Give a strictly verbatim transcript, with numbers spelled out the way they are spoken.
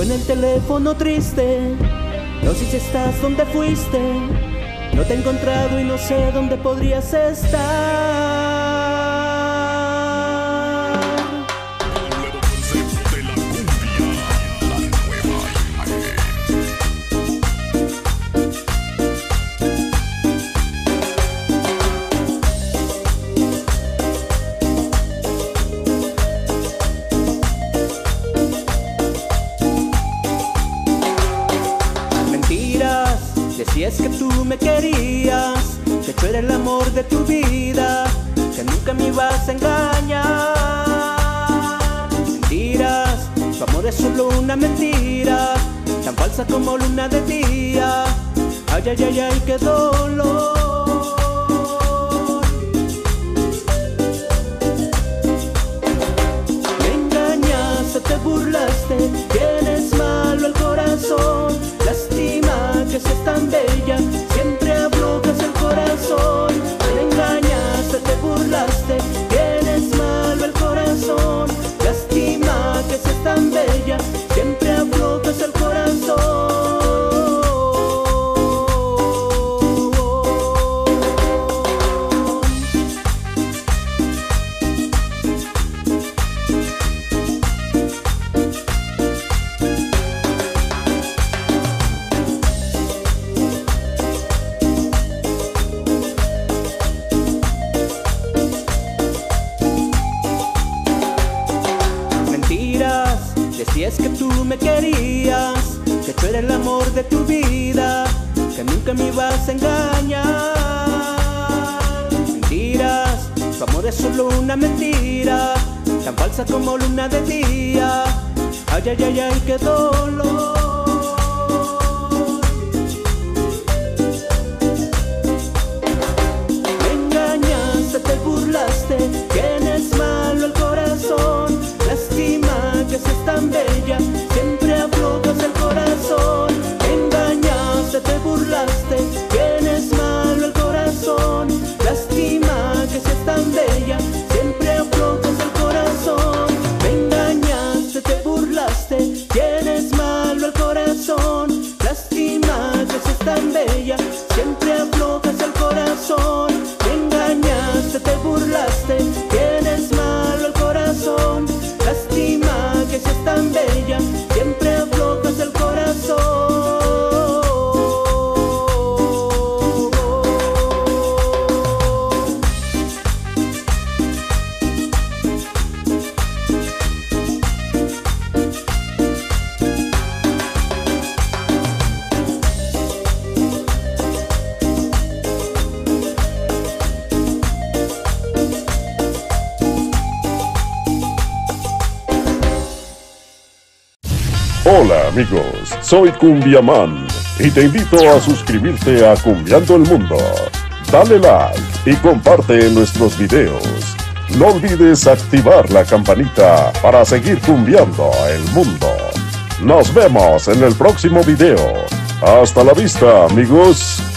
Suena el teléfono triste, no sé si estás donde fuiste. No te he encontrado y no sé dónde podrías estar. Decías que tú me querías, que yo era el amor de tu vida, que nunca me ibas a engañar. Mentiras, tu amor es solo una mentira, tan falsa como luna de día. Ay, ay, ay, ay, qué dolor. Me engañaste, te burlaste, tienes malo el corazón. Lástima que seas tan bella, siempre abrocas el corazón. Me engañaste, te burlaste, tienes malo el corazón. Lástima que seas tan bella, siempre abrocas el corazón. Decías que tú me querías, que yo era el amor de tu vida, que nunca me ibas a engañar. Mentiras, tu amor es solo una mentira, tan falsa como luna de día. Ay, ay, ay, ay, qué dolor. Me engañaste, te burlaste, tienes malo el corazón. Lástima que seas tan bella, siempre abrocas el corazón. Me engañaste, te burlaste, tienes malo el corazón. Lástima que seas tan bella, siempre abrocas el corazón. Me engañaste, te burlaste, tienes malo el corazón. Lástima que seas tan bella, siempre abrocas el corazón. Me engañaste, te burlaste, tienes malo el corazón. Lástima que seas tan bella, siempre abrocas el corazón. Hola amigos, soy Cumbiaman y te invito a suscribirte a Cumbiando el Mundo. Dale like y comparte nuestros videos. No olvides activar la campanita para seguir cumbiando el mundo. Nos vemos en el próximo video. Hasta la vista amigos.